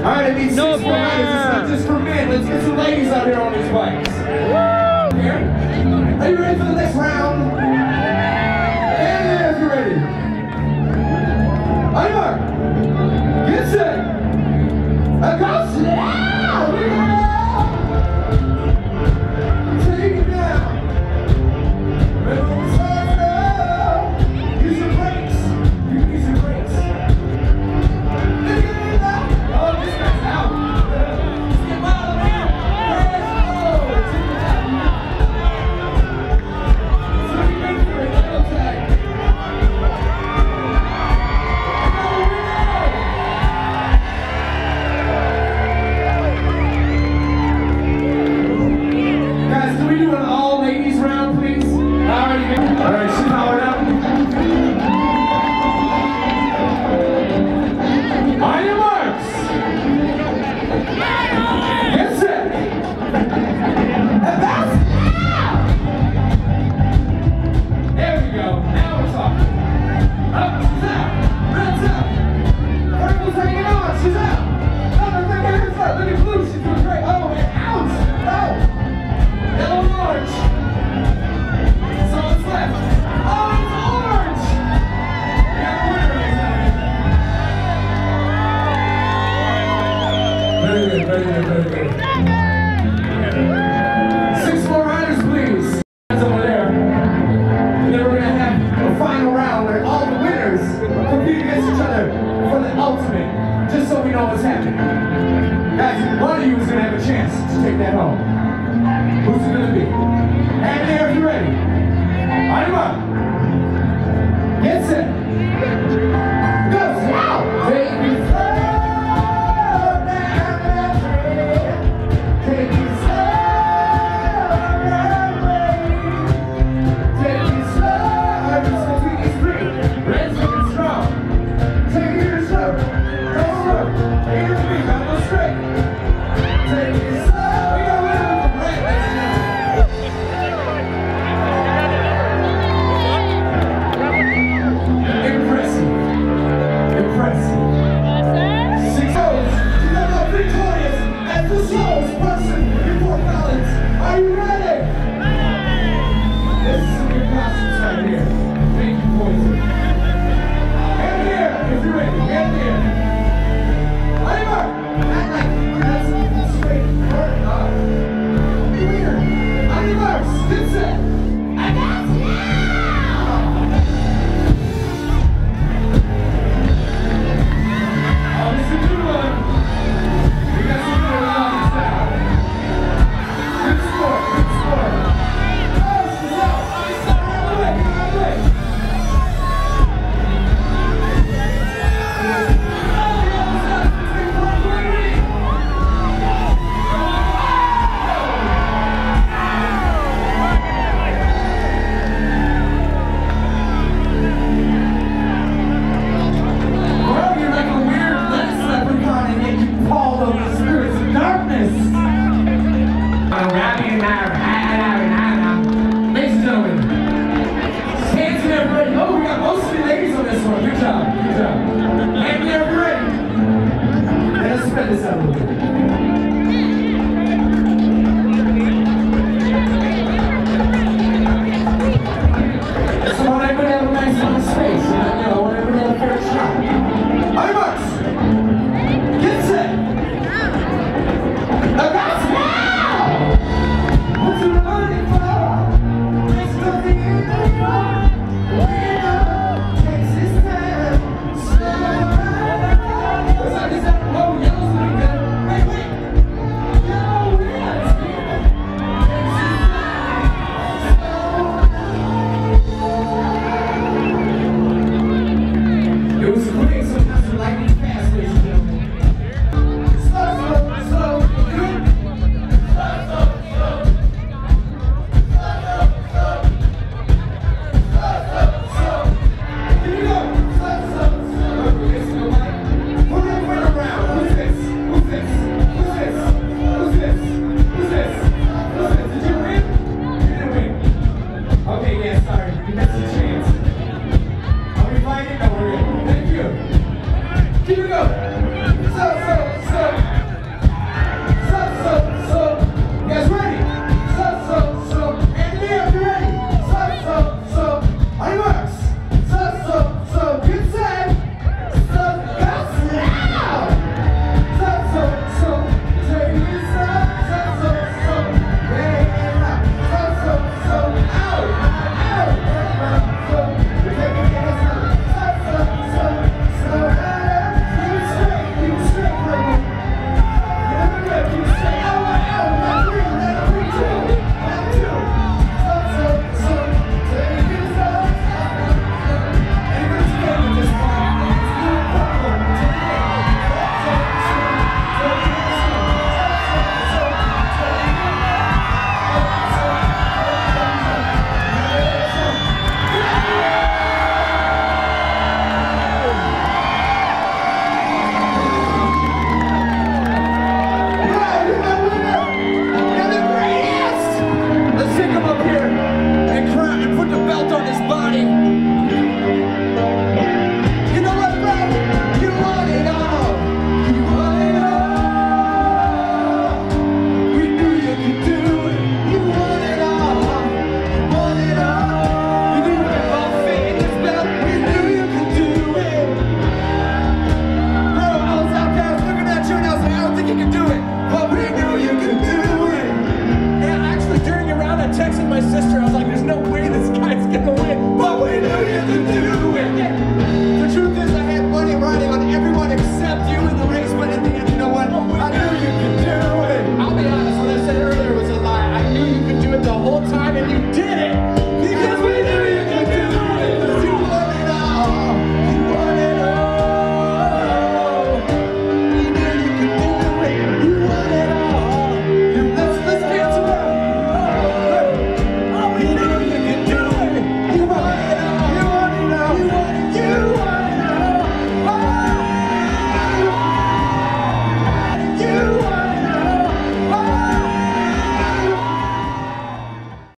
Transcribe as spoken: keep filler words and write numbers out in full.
Alright, I need No six more riders. It's not just for men. Let's get some ladies out here on these bikes. Here. Are you ready for the next round? And if you're ready. On your mark. Get set. A go slow. Take it down. Remember slow. Use your brakes. You can use your brakes. Look at it now. Oh, this guy's out. Let's get wild around. Let's go. Take it out. So you ready for it? Little tag. Guys, can we do an all ladies round, please? Alright, alright, she powered up. On your marks. Get set. And that's there we go. Now we're talking. Up, she's out. Red's out. Purple's hanging on. She's out. Oh, no, look at her front. Look at blue. She's doing great. Oh, and out. Oh. Yellow and orange. So what's left? Oh, it's orange. We got a winner this time. Very good, very good, very good. Six more riders, please. Over there. And then we're going to have a final round where all the winners compete against each other for the ultimate, just so we know what's happening. Guys, one of you is going to have a chance to take that home. Who's it going to be? And there, if you're ready. On your mark. Get set. Go slow. Take me slow down that trail. Take me slow that way. Take me slow. I'm just between these three. Red's looking strong. Take it here slow. Go slow. Take it to me. Gotta go straight. Take me slow. We got winner with the red. Impressive. Impressive. Six O's. You got the victorious as the slowest person in Fort Collins. Are you ready? This is some good costumes right here. Thank you, Poison. And here, if you're ready. And here. On your mark. Act like that's straight. Work up. Weird. On your marks. Get set. And that's now. Oh, this is a good one. We got some good ones on this side. Good sport, good sport. Oh, she's out. She's out. Right away, right away. Oh, yeah, it's out. Three, four, three. Well, you're like a weird lettuce leprechaun and yet you called over the spirits of darkness. Ladies and gentlemen, hands in everybody. Oh, we got mostly ladies on this one. Good job, good job. Hand in everybody. Let's spread this out a little bit.